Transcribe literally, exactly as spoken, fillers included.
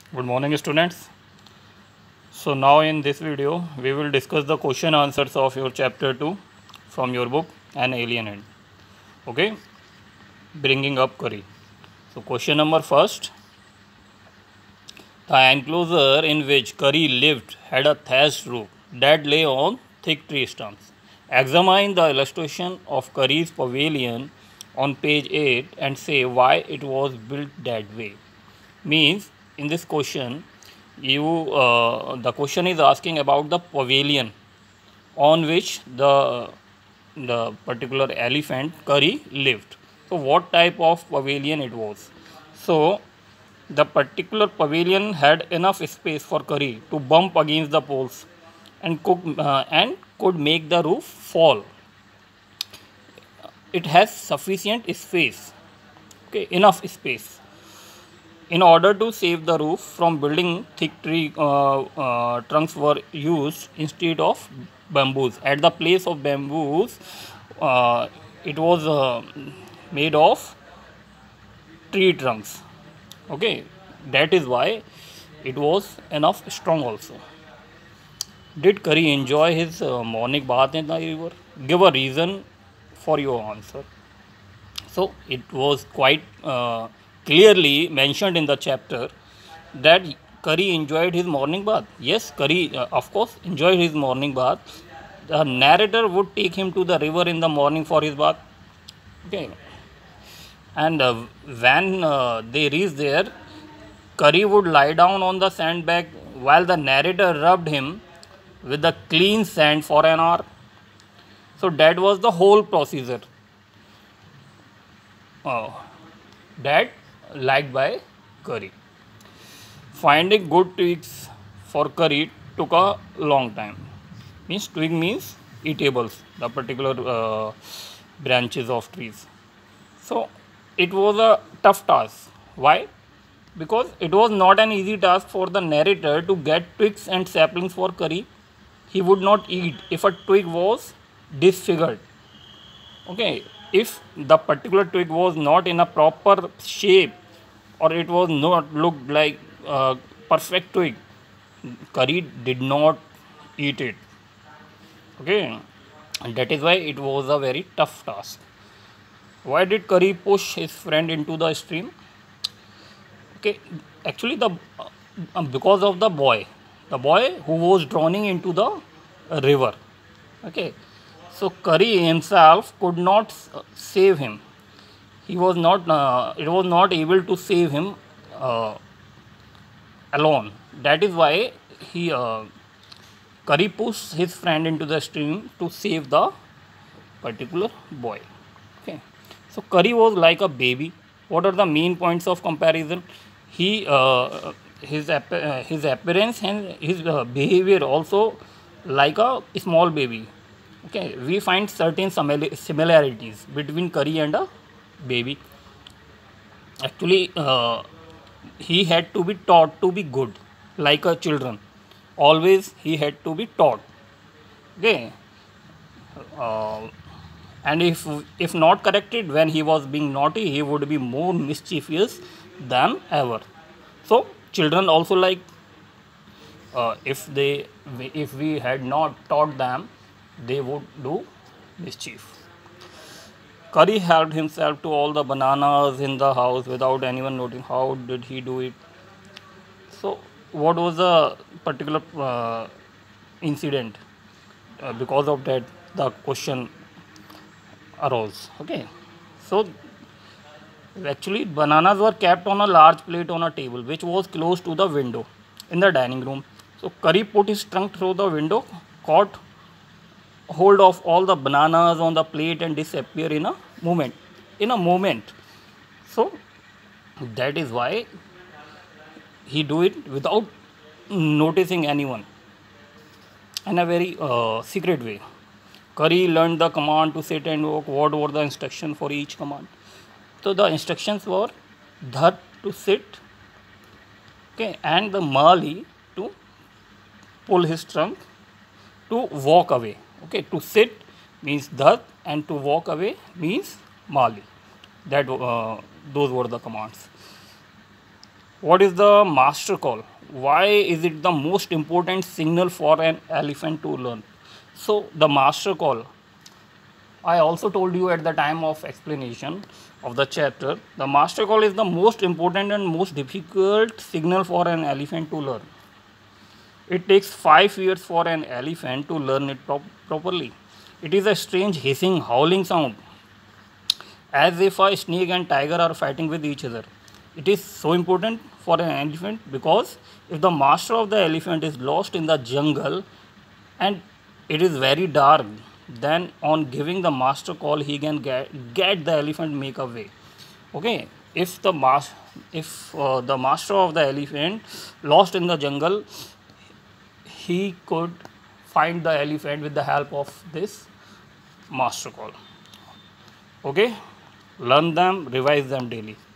Good morning, students. So now in this video we will discuss the question answers of your chapter two from your book An Alien Hand. Okay, bringing up curry. So question number first: the enclosure in which curry lived had a thatched roof that lay on thick tree stumps. Examine the illustration of curry's pavilion on page eight and say why it was built that way. Means in this question you uh, the question is asking about the pavilion on which the the particular elephant curry lived. So what type of pavilion it was? So the particular pavilion had enough space for curry to bump against the poles and cook uh, and could make the roof fall. It has sufficient space, okay, enough space. In order to save the roof from building, thick tree uh, uh, trunks were used instead of bamboos. At the place of bamboos, uh, it was uh, made of tree trunks. Okay, that is why it was enough strong also. Did Curry enjoy his uh, morning bath in the river? Give a reason for your answer. So it was quite uh, clearly mentioned in the chapter that Curry enjoyed his morning bath. Yes, Curry, uh, of course, enjoyed his morning bath. The narrator would take him to the river in the morning for his bath. Okay, and uh, when uh, they reached there, Curry would lie down on the sandbag while the narrator rubbed him with the clean sand for an hour. So that was the whole procedure. Uh, that liked by Curry. Finding good twigs for curry took a long time. Means twig means eatables, the particular uh, branches of trees. So it was a tough task. Why? Because it was not an easy task for the narrator to get twigs and saplings for curry. He would not eat if a twig was disfigured. Okay, if the particular twig was not in a proper shape or it was not looked like a perfect twig, curry did not eat it. Okay, and that is why it was a very tough task. Why did Curry push his friend into the stream? Okay, actually the uh, because of the boy, the boy who was drowning into the uh, river. Okay, so Curry himself could not uh, save him. He was not. Uh, it was not able to save him uh, alone. That is why he uh, Curry pushed his friend into the stream to save the particular boy. Okay, so Curry was like a baby. What are the main points of comparison? He uh, his uh, his appearance and his uh, behavior also like a small baby. Okay, we find certain similarities between Curry and a baby. Actually, uh, he had to be taught to be good, like a children. Always he had to be taught. Okay, uh, and if if not corrected when he was being naughty, he would be more mischievous than ever. So children also like uh, if they if we had not taught them, they would do mischief. Curry helped himself to all the bananas in the house without anyone noticing. How did he do it? So, what was the particular uh, incident? Uh, because of that, the question arose. Okay. So, actually, bananas were kept on a large plate on a table, which was close to the window in the dining room. So, Curry put his trunk through the window, caught hold of all the bananas on the plate and disappear in a moment. In a moment. So, that is why he do it without noticing anyone in a very uh, secret way. Curry learned the command to sit and walk. What were the instructions for each command? So the instructions were Dhat to sit, okay, and the Mali to pull his trunk, to walk away. Okay, to sit means Dhat and to walk away means Mali. That uh, those were the commands. What is the master call? Why is it the most important signal for an elephant to learn? So the master call, I also told you at the time of explanation of the chapter, the master call is the most important and most difficult signal for an elephant to learn. It takes five years for an elephant to learn it prop properly. It is a strange hissing, howling sound, as if a snake and tiger are fighting with each other. It is so important for an elephant because if the master of the elephant is lost in the jungle and it is very dark, then on giving the master call he can get, get the elephant make a way. Okay, if the mas if uh, the master of the elephant lost in the jungle, he could find the elephant with the help of this master call. Okay, learn them, revise them daily.